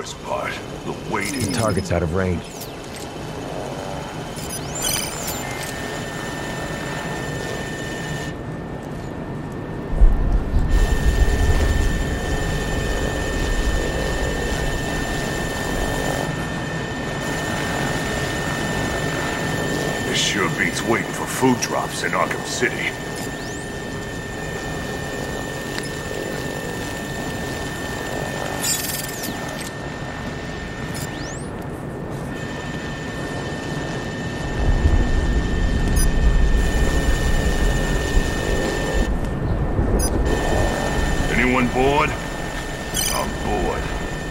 worst part, the waiting. Target's out of range. This sure beats waiting for food drops in Arkham City. Anyone bored? I'm bored.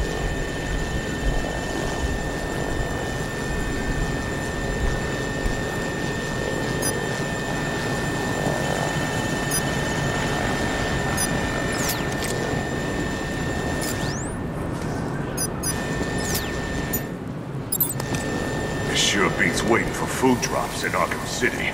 This sure beats waiting for food drops in Arkham City.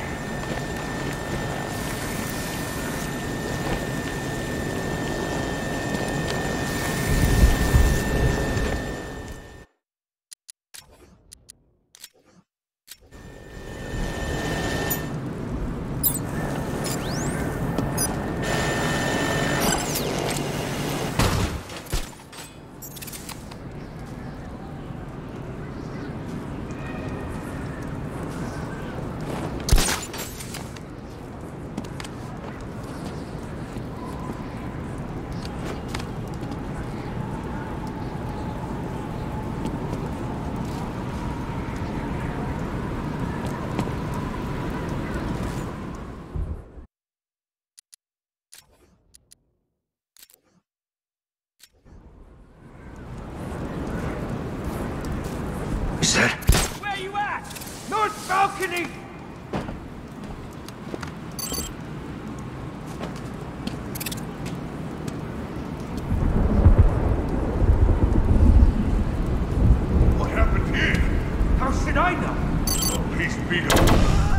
Is that... Where you at? North balcony! What happened here? How should I know? The police beat him.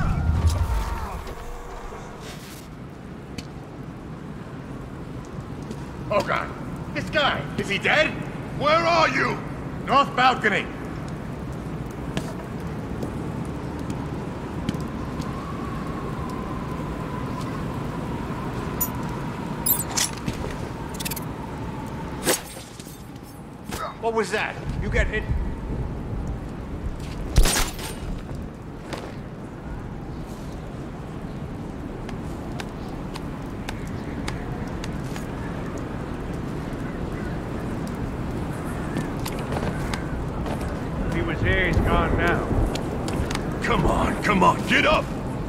Oh God! This guy! Is he dead? Where are you? North balcony! What was that? You get hit? He was here, he's gone now. Come on, get up!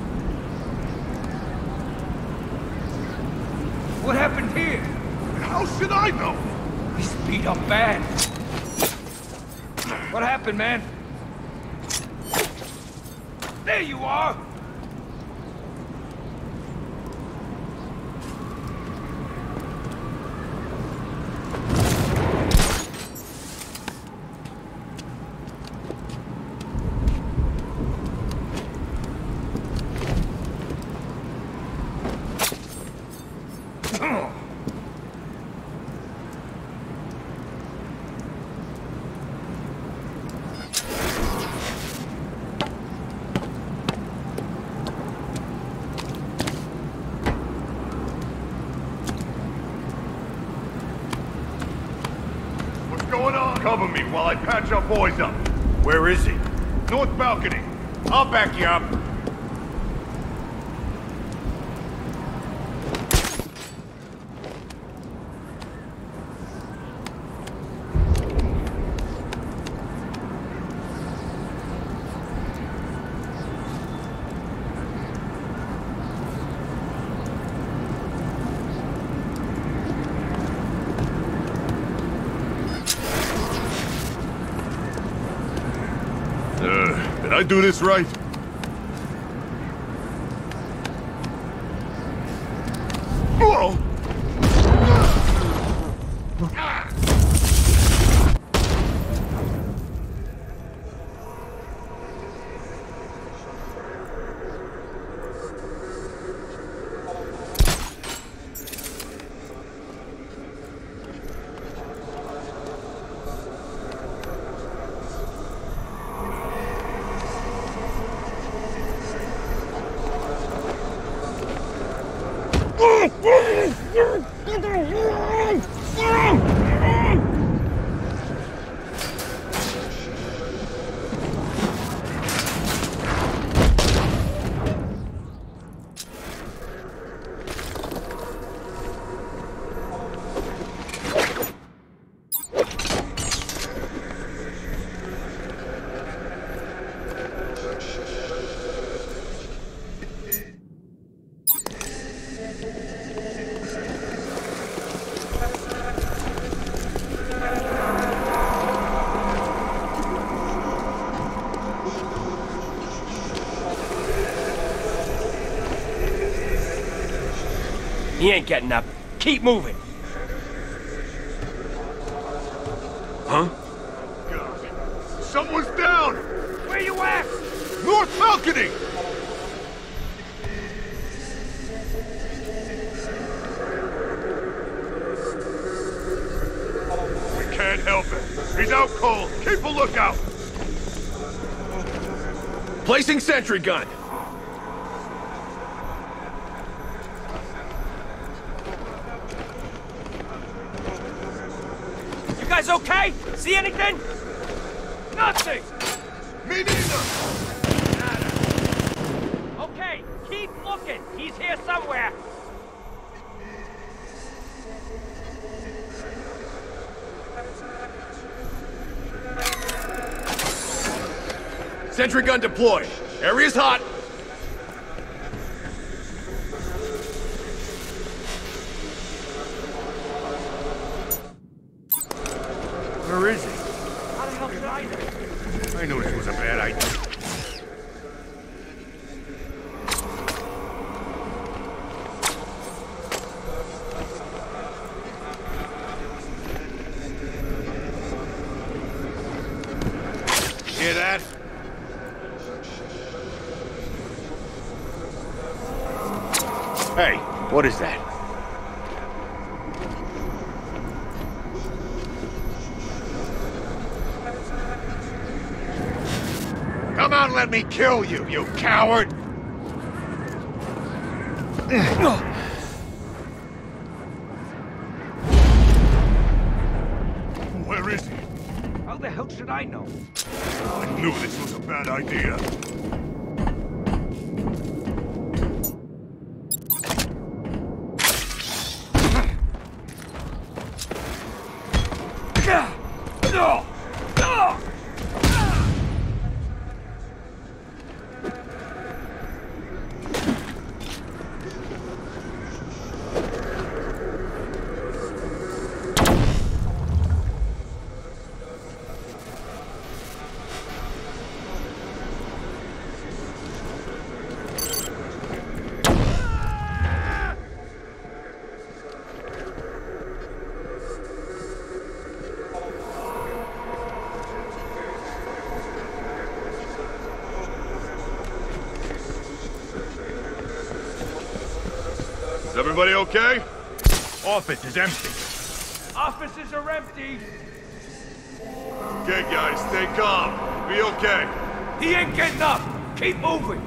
What happened here? How should I know? He's beat up bad. What happened, man? There you are! Cover me while I patch our boys up. Where is he? North balcony. I'll back you up. Did I do this right? Whoa! He ain't getting up. Keep moving. Huh? God. Someone's down! Where you at? North balcony! We can't help it. He's out cold. Keep a lookout. Placing sentry gun. You guys okay? See anything? Nothing! Me neither! Okay, keep looking. He's here somewhere. Sentry gun deployed. Area's hot. Where is he? How the hell should I know? I knew this was a bad idea. Hear that? Hey, what is that? Come out and let me kill you, you coward! Where is he? How the hell should I know? I knew this was a bad idea. Is everybody okay? Office is empty. Offices are empty. Okay, guys, stay calm. Be okay. He ain't getting up. Keep moving.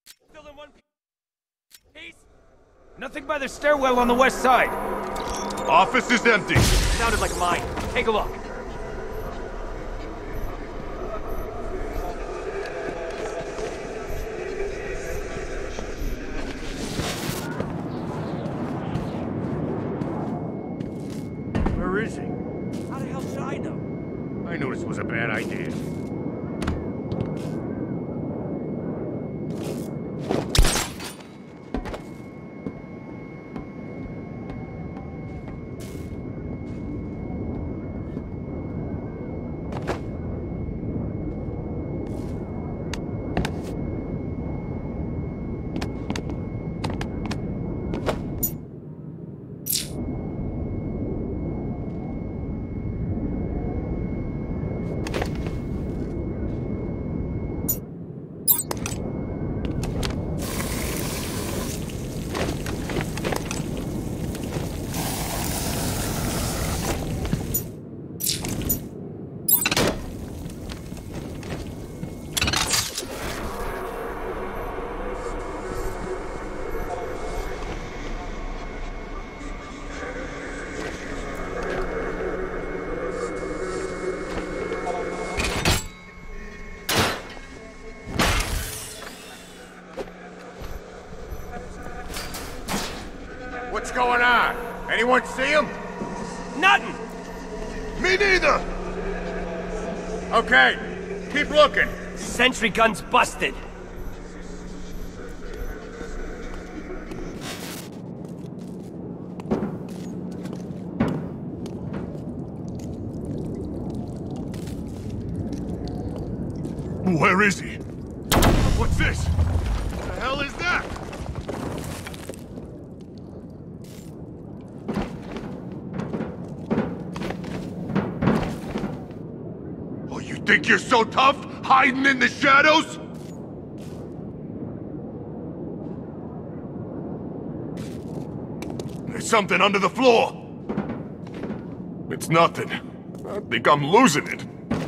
Still in one piece? Nothing by the stairwell on the west side. Office is empty. Sounded like mine. Take a look. Where is he? How the hell should I know? I knew this was a bad idea. What's going on? Anyone see him? Nothing! Me neither! Okay, keep looking. Sentry gun's busted. Where is he? What's this? What the hell is that? Oh, you think you're so tough, hiding in the shadows? There's something under the floor. It's nothing. I think I'm losing it.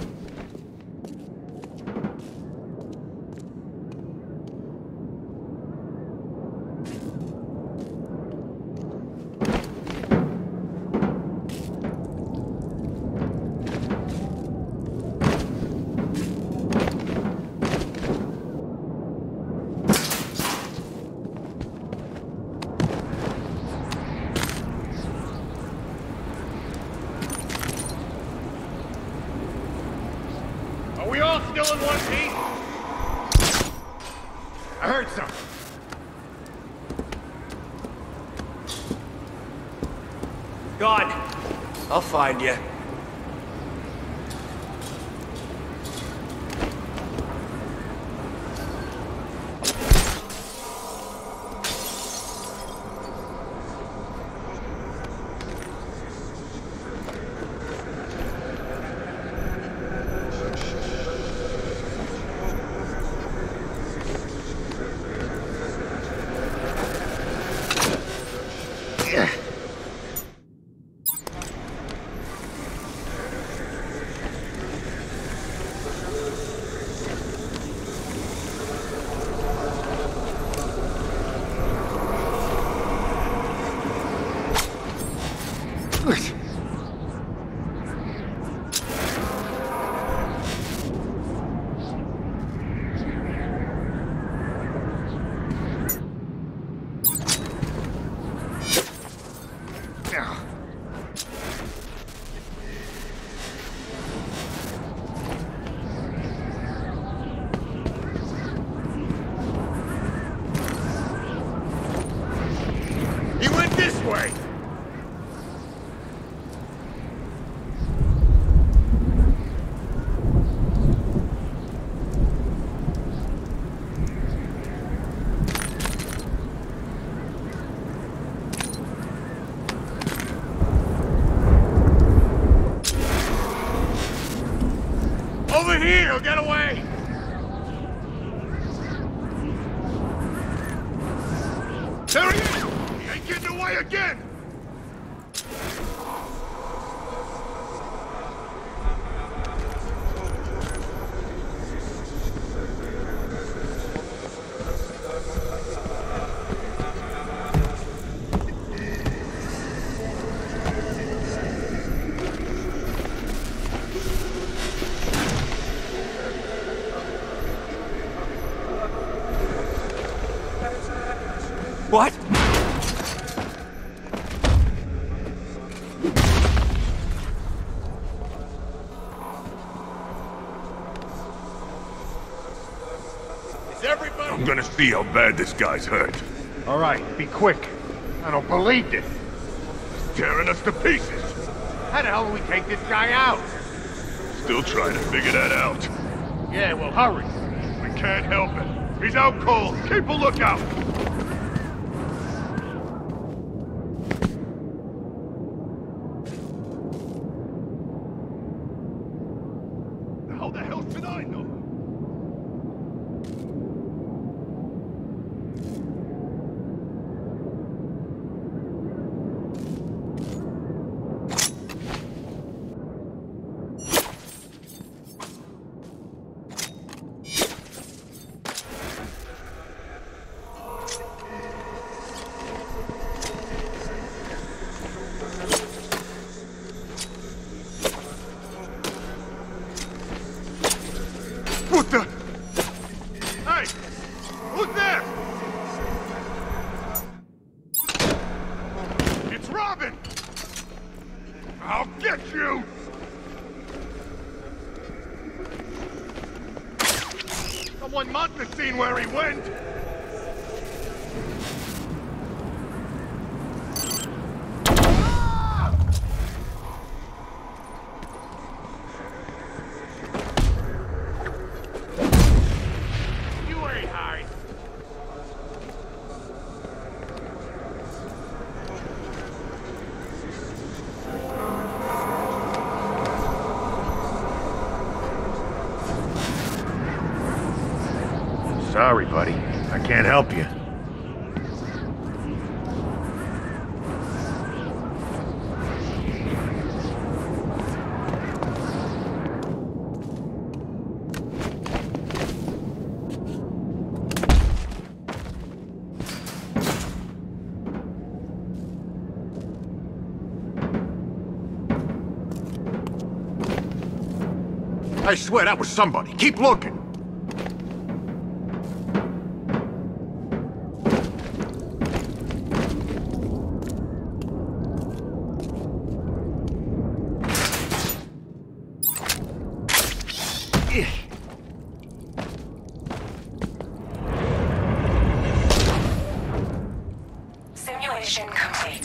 Are we all still in one piece? I heard something. God, I'll find you. He went this way! Over here! Get away! There he is! He ain't getting away again! What? Is everybody... I'm gonna see how bad this guy's hurt. All right, be quick. I don't believe this. Tearing us to pieces. How the hell do we take this guy out? Still trying to figure that out. Yeah, well, hurry. We can't help it. He's out cold. Keep a lookout. How the hell should I know? What the? Hey! Who's there? It's Robin! I'll get you! Someone must have seen where he went! You ain't hiding. Sorry, buddy. I can't help you. I swear that was somebody. Keep looking. Simulation complete.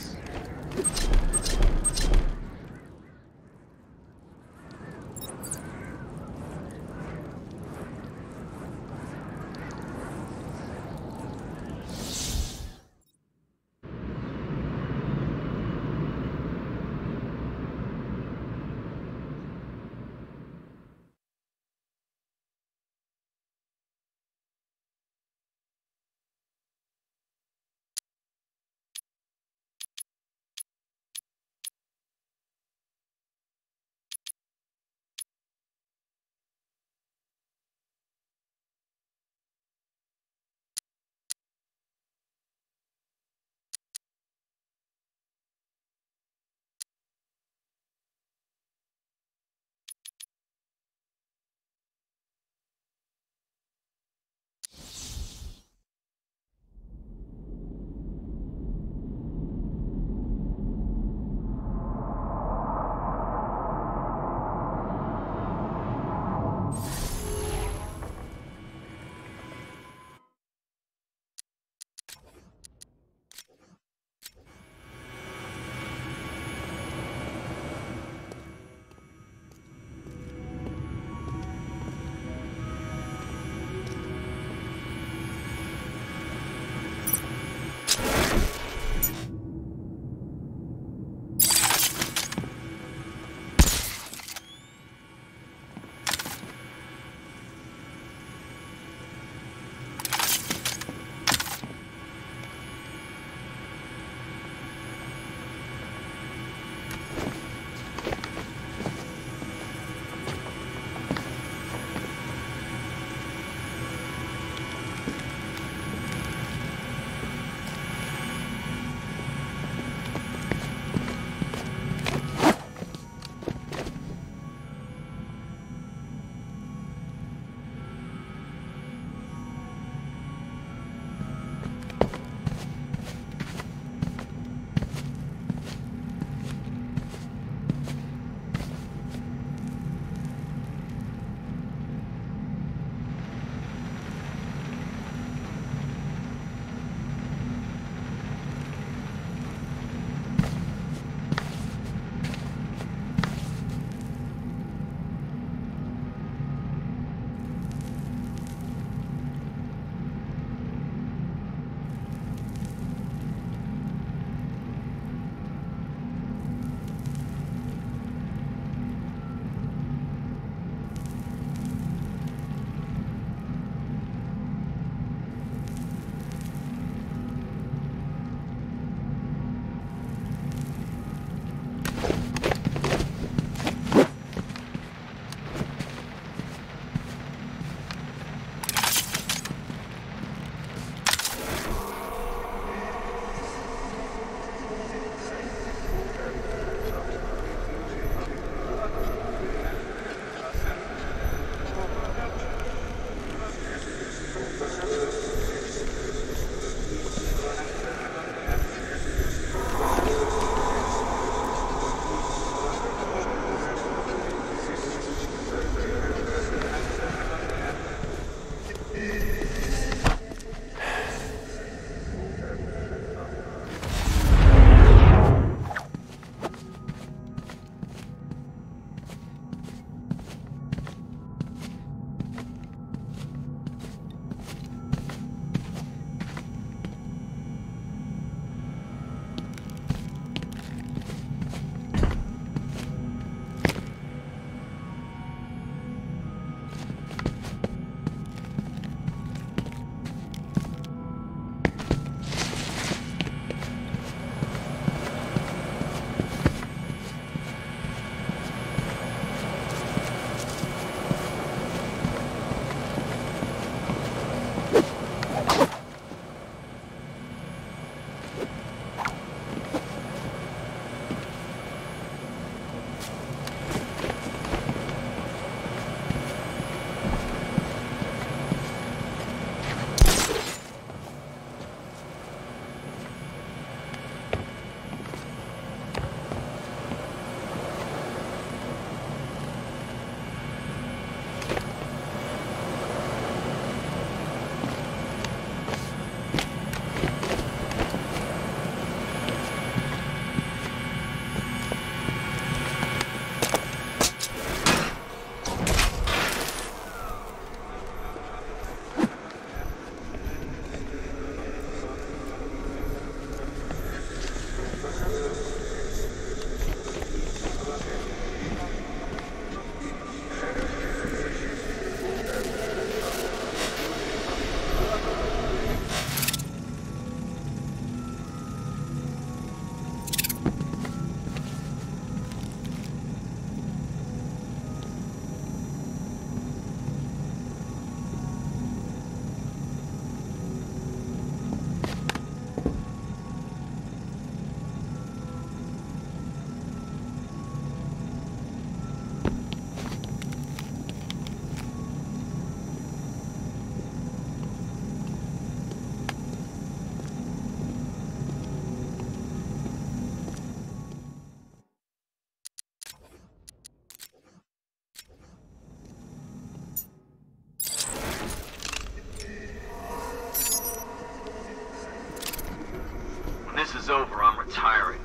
is over, I'm retiring.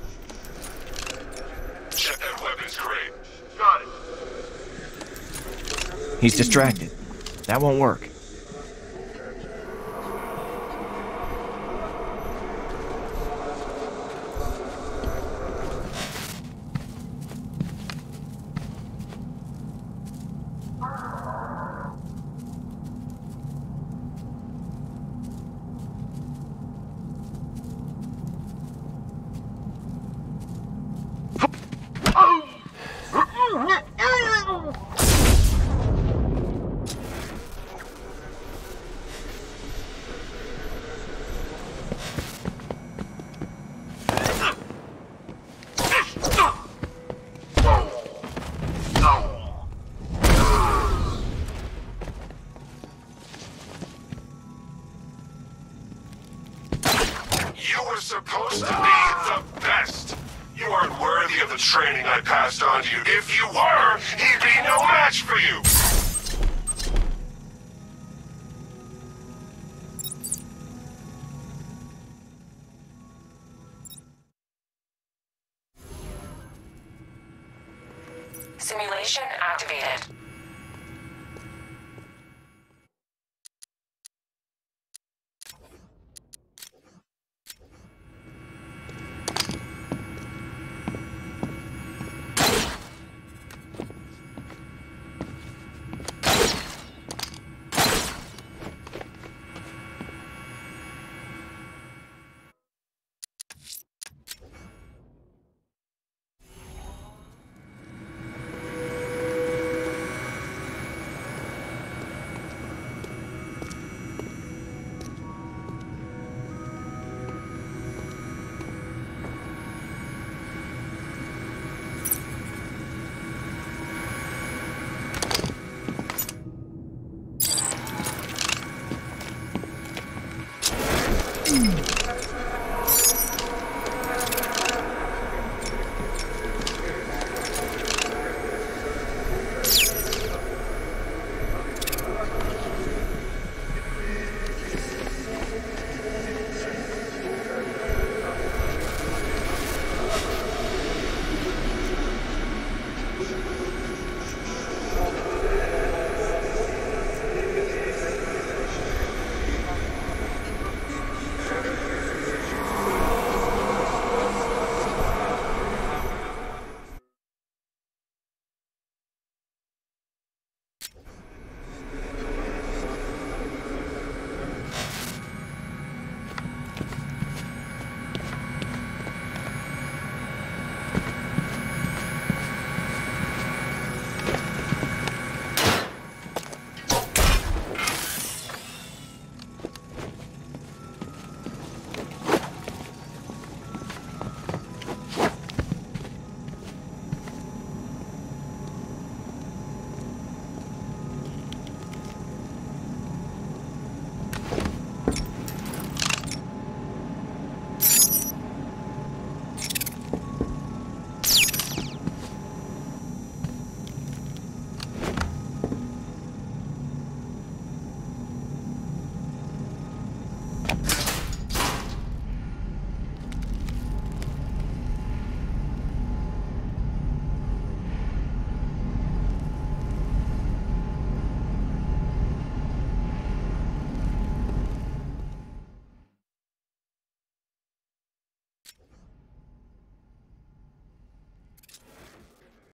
Check that weapons crate. Got it. He's distracted. That won't work. You were supposed to be the best. You aren't worthy of the training I passed on to you. If you were, he'd be no match for you. Simulation activated.